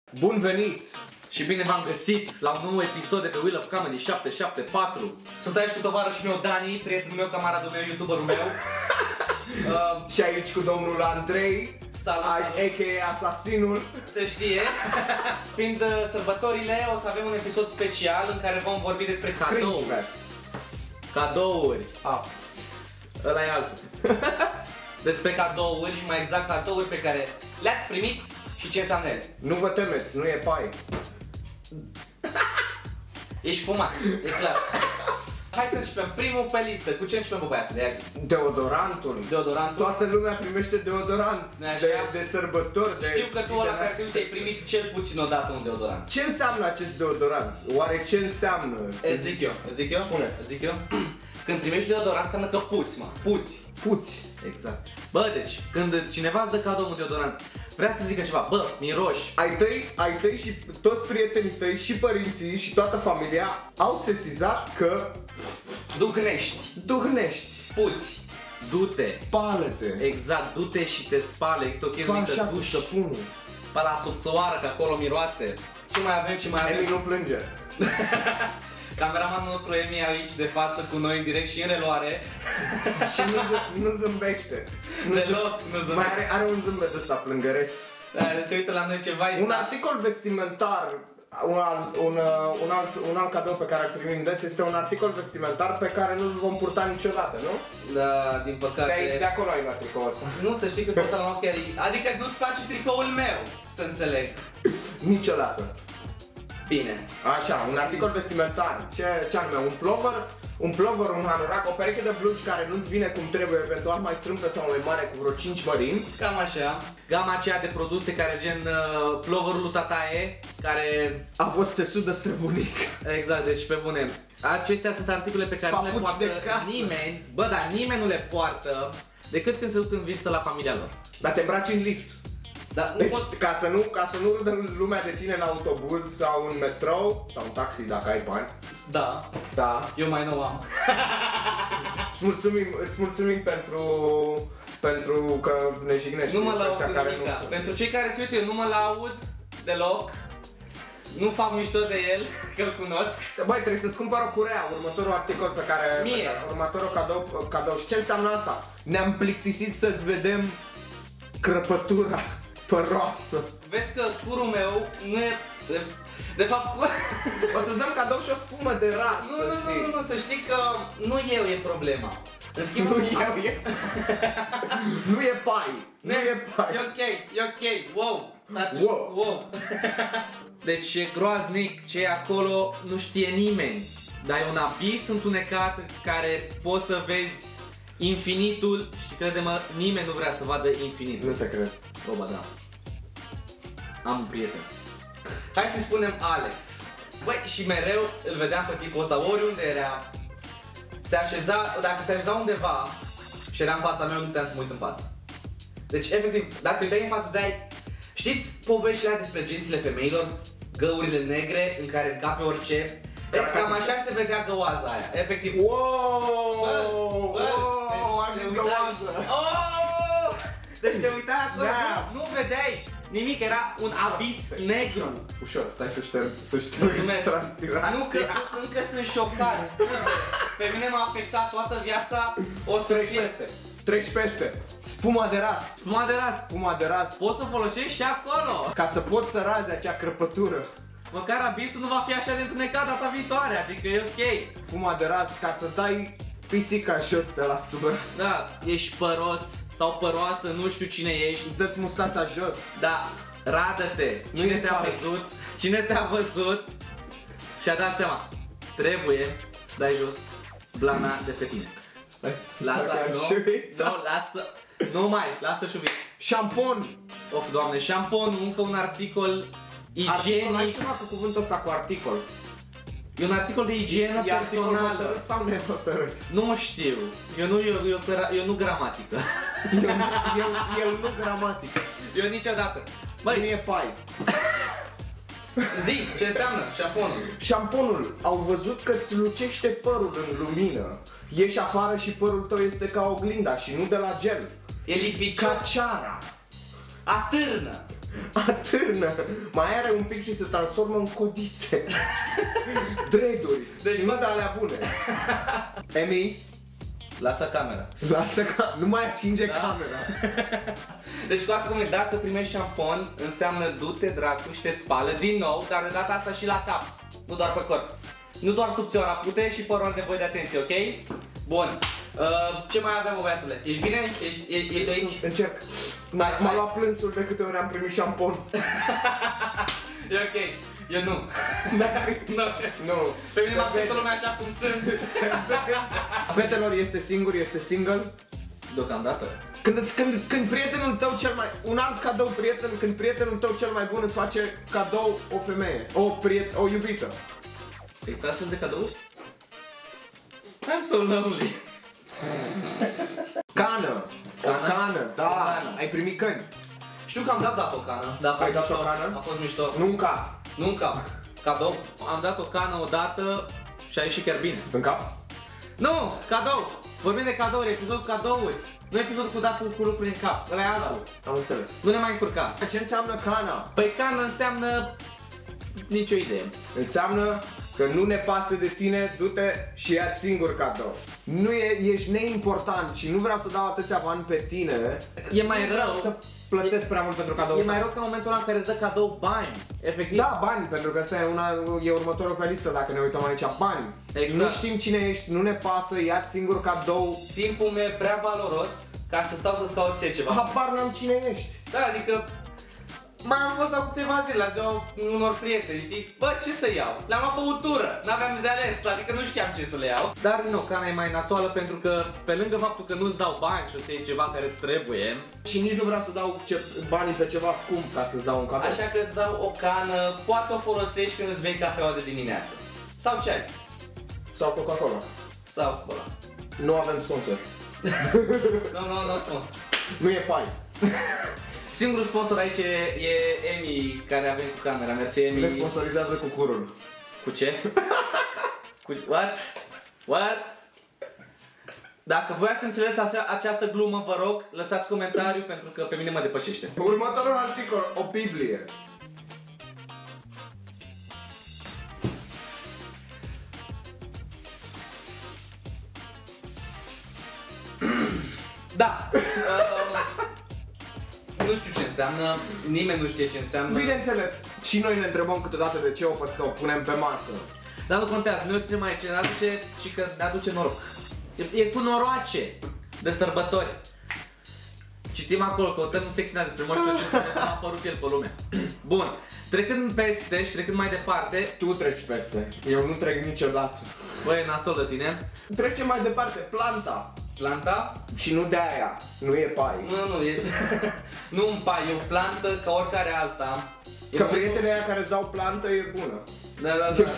Bun venit! Și bine v-am găsit la un nou episod de pe Wheel of Comedy 774. Sunt aici cu tovarășul meu Dani, prietenul meu, camaradul meu, youtuberul meu. Și aici cu domnul Andrei, Salut, a.k.a. Asasinul. Se știe. Fiind sărbătorile, o să avem un episod special în care vom vorbi despre cadouri. Cadouri. Ăla e altul. Despre cadouri, mai exact cadouri pe care le-ați primit și ce înseamnă ele. Nu vă temeți, nu e pai. Ești fumat, e clar. Hai să începem. Primul pe listă. Cu ce începem, bă, băiatul? Deodorantul. Deodorantul. Toată lumea primește deodorant. De sărbători. Știu că tu ăla care te-ai primit cel puțin odată un deodorant. Ce înseamnă acest deodorant? Oare ce înseamnă? Zic eu? Spune. Zic eu? Când primești deodorant înseamnă că puți, mă. Puți. Exact. Bă, deci, când cineva îți dă cadou un deodorant, vrea să zică ceva, bă, miroși. Ai tăi și toți prietenii tăi și părinții și toată familia au sesizat că duhnești. Puți. Du-te. Spală-te. Exact, du-te și te spală. Există o chestie numită duș. Pe la subțoară, că acolo miroase. Ce mai avem? Emi nu plânge. Cameramanul nostru Emi aici de față cu noi în direct și în reluare. Și nu zâmbește. Deloc nu zâmbește. Are un zâmbet ăsta plângăreț. Da, se uită la noi ceva. Un articol vestimentar, un alt cadou pe care îl primim des este un articol vestimentar pe care nu-l vom purta niciodată, nu? Da, din păcate. De acolo ai luat tricoul ăsta. Nu, să știi că pe ăsta l-am chiar. Adică nu-ți place tricoul meu, să înțeleg. Niciodată. Bine. Așa, un articol vestimentar. Ce anume? Un plover, un hanorac, o pereche de blugi care nu-ți vine cum trebuie, eventual mai strâmtă sau mai mare, cu vreo 5 mărimi. Cam așa. Gama aceea de produse care gen ploverul lui tataie, care a fost țesut de străbunic. Exact, deci pe bune. Acestea sunt articole pe care Papuci nu le poartă nimeni. Bă, dar nimeni nu le poartă decât când se duc în vizită la familia lor. Dar te îmbraci în lift. Dar deci, ca să nu râdă lumea de tine în autobuz sau în metrou sau în taxi dacă ai bani. Da. Eu mai nu am. Îți mulțumim pentru că ne jignești. Nu mă laud pentru cei care se uită, eu nu mă laud deloc. Nu fac mișto de el, că-l cunosc. Băi, trebuie să-ți cumpăr o curea, următorul articol pe care... Următorul cadou. Și ce înseamnă asta? Ne-am plictisit să-ți vedem crăpătura păroasă. Vezi că curul meu nu e... De fapt, o să-ți dăm cadou și o spumă de ras. Nu, să știi că nu eu e problema. În schimb, nu e pai. E ok. Wow. Deci e groaznic ce e acolo, nu știe nimeni. Dar e un abis întunecat care poți să vezi infinitul și crede-mă, nimeni nu vrea să vadă infinitul. Nu te cred. Ba da. Am un prieten. Hai să-i spunem Alex. Băi, și mereu îl vedeam pe tipul ăsta, oriunde era. Dacă se așeza undeva și era în fața mea, nu puteam să mă uit în față. Deci, efectiv, dacă te uitai în față, vedeai... Știți poveștile despre gențile femeilor? Găurile negre în care încape orice? Cam așa se vedea găoaza aia, efectiv. Wow! Am zis găoază! Deci te uitai acolo, nu vedeai nimic, era un abis negru. Ușor, stai să șterg transpirația. Nu, că încă sunt șocat, scuze. Pe mine m-a afectat toată viața, o să treci peste. Spuma de ras. Poți să folosești și acolo. Ca să poți să razi acea crăpătură. Măcar abisul nu va fi așa de întunecat data viitoare, adică e ok. Spuma de ras, ca să dai pisica jos de la sub braț. Da, ești păros sau păroasă, nu știu cine ești. Dă-ți mustața jos. Da, radă-te. Cine te-a văzut și-a dat seama. Trebuie să dai jos blana de pe tine. Lasă șuvița. Șampon! Of, Doamne, șamponul, încă un articol igienic. Ai ceva cu cuvântul ăsta cu articol? E un articol de igienă personală. Hotărât sau nehotărât? Nu știu. Eu nu gramatică. El nu gramatică. Eu niciodată. Băi, nu e pai. Zi, ce înseamnă șamponul? Șamponul. Au văzut că îți lucește părul în lumină. Ieși afară și părul tău este ca oglinda și nu de la gel. E lipicios. Ca ceara. Atârnă. Atârnă. Mai are un pic și se transformă în codițe. Dreaduri. Deci nu de alea bune. Emi, lasă camera. nu mai atinge camera. Deci cu alte cuvinte, dacă primești șampon, înseamnă du-te dracu și te spală din nou, dar de data asta și la cap, nu doar pe corp. Nu doar subțioara pute și părul are nevoie de atenție, ok? Bun. Ce mai avem, băiatule? Ești bine? Ești aici? Încerc. M-a luat plânsul de câte ori am primit șampon. E ok. Eu nu. Nu. Pe mine mă acceptă lumea așa cum sunt. Fetelor, este singur, este single? Deocamdată. Când prietenul tău cel mai... Un alt cadou, când prietenul tău cel mai bun îți face cadou o femeie, o iubită. Există astfel de cadouri? I'm so lonely. Cană. O cană, da. Cană. Ai primit căni. Știu că am dat o cană. Dar ai dat o cană? A fost mișto. Nu în cap. Nu în cap. Cadou. Am dat o cană odată și a ieșit chiar bine. În cap? Nu, cadou. Vorbim de cadouri, episod cu cadouri. Nu episod cu datul cu lucruri în cap. Ăla e altul. Am înțeles. Nu ne mai încurca. Ce înseamnă cana? Păi cană înseamnă... nicio idee. Înseamnă că nu ne pasă de tine, du-te și ia-ți singur cadou. Ești neimportant și nu vreau să dau atâția bani pe tine. E mai rău să plătesc prea mult pentru cadou. E mai rău că în momentul ăla în care îți dă cadou bani. Efectiv. Da, bani, pentru că asta e următorul pe listă dacă ne uităm aici. Bani. Exact. Nu știm cine ești, nu ne pasă, ia-ți singur cadou. Timpul meu e prea valoros ca să stau să-ți caut ție ceva. Habar n-am cine ești. Da, adică mai am fost acum câteva zile la ziua unor prieteni, știi? Bă, ce să iau? Le-am luat băutură, n-aveam de ales, adică nu știam ce să le iau. Dar din nou, cana e mai nasoală pentru că pe lângă faptul că nu-ți dau bani și o să iei ceva care îți trebuie. Și nici nu vreau să dau banii pe ceva scump ca să-ți dau un cadou. Așa că îți dau o cană, poate o folosești când îți bei cafeaua de dimineață. Sau ceai. Sau Coca-Cola. Sau cola. Nu avem sponsor. Nu sponsor. Nu e pai. Singurul sponsor aici e Emi, care a venit cu camera. Mersi, Emi. Ne sponsorizează cu curul. Cu ce? Cu... What? Dacă voiați să înțelegeți această glumă, vă rog, lăsați comentariu pentru că pe mine mă depășește. Următorul articol, o Biblie. Da. Nu știu ce înseamnă, nimeni nu știe ce înseamnă. Bineînțeles, și noi ne întrebăm câteodată de ce o punem pe masă. Dar nu contează, noi o ținem aici, ne aduce și că ne aduce noroc. E cu noroace de sărbători. Citim acolo, căutăm în secțiunea despre Moș Crăciun să vedem a apărut el pe lume. Bun, trecând peste și trecând mai departe. Tu treci peste, eu nu trec niciodată. Băi, nasol de tine. Trecem mai departe, planta. Planta? Și nu de aia, nu e pai. Nu, e... nu un pai, e o plantă ca oricare alta. Că prietenii aia care îți dau plantă e bună. Da.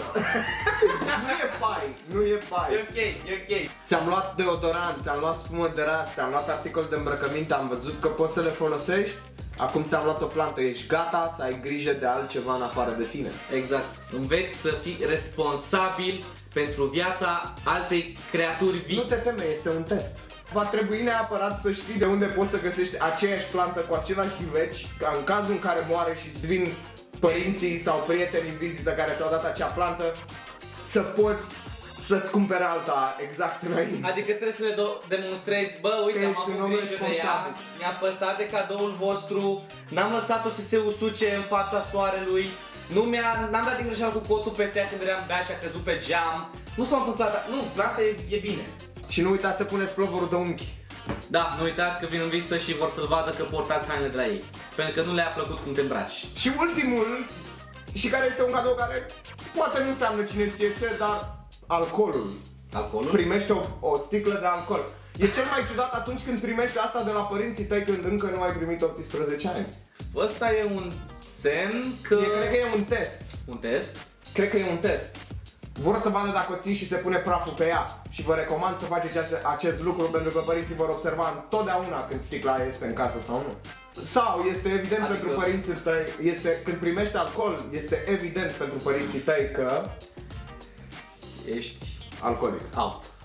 Nu e pai. E ok. Ți-am luat deodorant, ți-am luat spumă de ras, ți-am luat articol de îmbrăcăminte, am văzut că poți să le folosești. Acum ți-am luat o plantă, ești gata să ai grijă de altceva în afară de tine. Exact. Înveți să fii responsabil pentru viața altei creaturi vii. Nu te teme, este un test. Va trebui neapărat să știi de unde poți să găsești aceeași plantă cu același ghiveci, ca în cazul în care moare și îți vin părinții sau prietenii în vizită care ți-au dat acea plantă, să poți să-ți cumpere alta exact înainte. Adică trebuie să le demonstrezi, bă, uite, am avut grijă de ea, mi-a păsat de cadoul vostru, n-am lăsat-o să se usuce în fața soarelui, n-am dat din greșeală cu cotul peste ea când eram bea și a căzut pe geam. Nu s-a întâmplat, nu, planta e bine. Și nu uitați să puneți plovorul de unchi. Da, nu uitați că vin în vizită și vor să-l vadă că portați haine de la ei. Pentru că nu le-a plăcut cum te îmbraci. Și ultimul, și care este un cadou care poate nu înseamnă cine știe ce, dar alcoolul. Alcoolul? Primești o sticlă de alcool. E cel mai ciudat atunci când primești asta de la părinții tăi când încă nu ai primit 18 ani. Ăsta e un semn că... Cred că e un test. Un test? Cred că e un test. Vor să vadă dacă o ții și se pune praful pe ea și vă recomand să faceți acest lucru pentru că părinții vor observa întotdeauna când sticla este în casă sau nu. Sau este evident pentru părinții tăi, când primești alcool, este evident pentru părinții tăi că ești alcoolic. Out.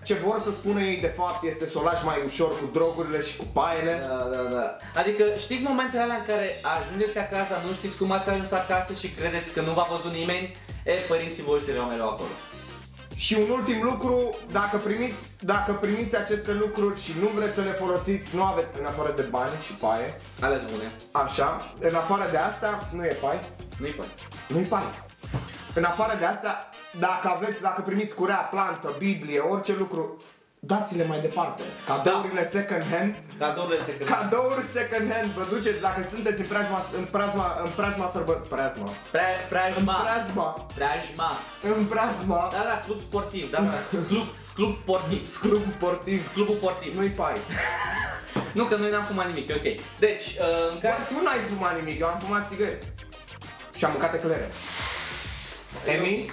Ce vor să spună ei de fapt este să o lași mai ușor cu drogurile și cu paiele. Da. Adică știți momentele alea în care ajungeți acasă, nu știți cum ați ajuns acasă și credeți că nu v-a văzut nimeni? Părinții voștri erau mereu acolo. Și un ultim lucru, dacă primiți aceste lucruri și nu vreți să le folosiți, nu aveți în afară de bani și paie. Ales bune. Așa, în afară de asta, nu e pai. Nu-i pai. Nu-i pai. În afară de asta, dacă primiți curea, plantă, Biblie, orice lucru, dați-le mai departe. Cadourile second hand. Cadouri second hand. Vă duceți dacă sunteți în preajma sărbătorii. În preajma. Da, club sportiv. Club sportiv. Nu-i pai. Nu, că noi n-am fumat nimic, ok. Deci, în caz... Tu n-ai fumat nimic, eu am fumat țigări. Și am mâncat eclere. Emi?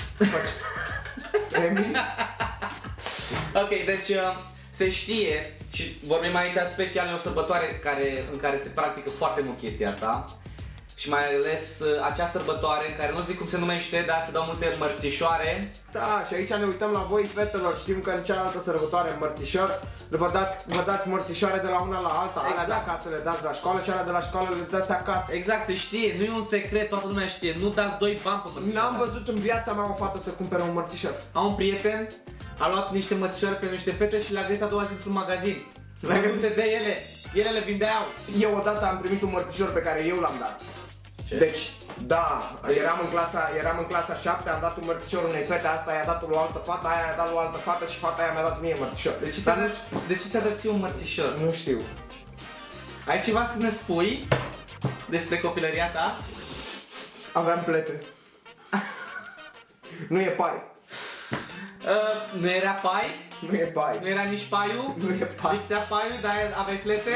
Emi? Ok, deci se știe și vorbim aici special de o sărbătoare în care se practică foarte mult chestia asta. Și mai ales acea sărbătoare în care nu zic cum se numește, dar se dau multe mărțișoare. Da, și aici ne uităm la voi, fetelor, știm că în cealaltă sărbătoare mărțișor vă dați mărțișoare de la una la alta, exact. Alea de acasă le dați la școală și alea de la școală le dați acasă. Exact, se știe, nu e un secret, toată lumea știe, nu dați 2 bani pe mărțișoare. N-am văzut în viața mea o fată să cumpere un mărțișor. Am un prieten, a luat niște mărțișoare pe niște fete și le-a găsit a doua zi într-un magazin. Le-a găsit de ele le vindeau. Eu odată am primit un mărțișor pe care eu l-am dat. Ce? Deci, da, eram în clasa 7, am dat un mărțișor unei fete, asta i-a dat o altă fată, aia i-a dat o altă fată și fata aia mi-a dat mie mărțișor. De ce ți-a dat ție un mărțișor? Nu știu. Ai ceva să ne spui despre copilăria ta? Aveam plete. Nu e pai. Nu era pai? Nu e pai. Nu era nici paiul? Nu e pai. Lipsea paiul, dar aveai plete?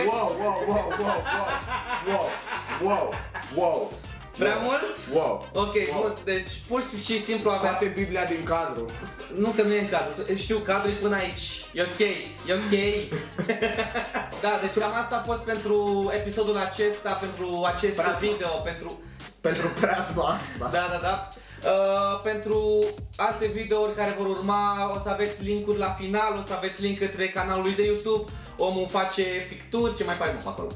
Wow. Prea mult? Wow. Ok, bun, deci pur și simplu avea... Scoate Biblia din cadru. Nu că nu e în cadru, știu, cadrul e până aici. E ok. Da, deci cam asta a fost pentru episodul acesta, pentru acest video, pentru preasma asta. Da. Pentru alte videouri care vor urma, o să aveți linkuri la final, o să aveți link către canalul lui de YouTube. Omul face picturi, ce mai faci mă acolo?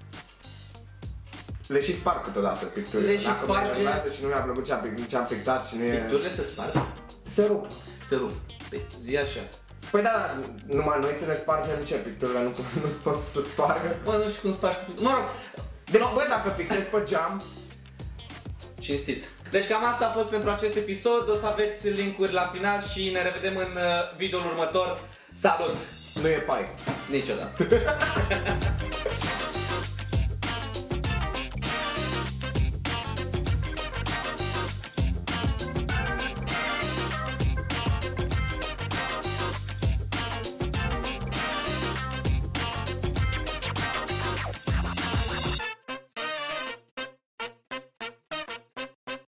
Le și sparg câteodată picturile. Le și sparge. Și nu mi-a plăcut ce am pictat și nu e... Picturile se sparg? Se rup. Se rup. Păi, zi așa. Păi da, numai noi să ne spargem ce? Picturile nu pot să se spargă. Bă, nu știu cum spargi picturile. Mă rog, băi, dacă pictezi pe geam... Cinstit. Deci cam asta a fost pentru acest episod, o să aveți linkuri la final și ne revedem în videoul următor. Salut! Nu e pai. Niciodată.